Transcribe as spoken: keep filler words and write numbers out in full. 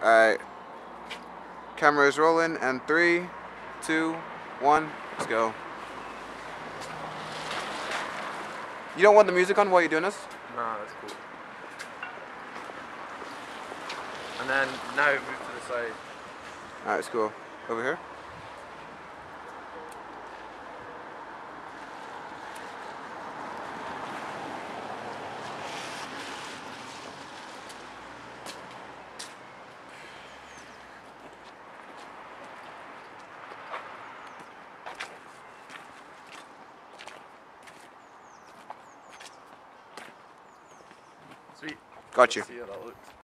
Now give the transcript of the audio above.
Alright. Camera is rolling, and three, two, one, let's go. You don't want the music on while you're doing this? Nah, that's cool. And then now move to the side. Alright, it's cool. Over here? Sweet. Got you. See how that looks.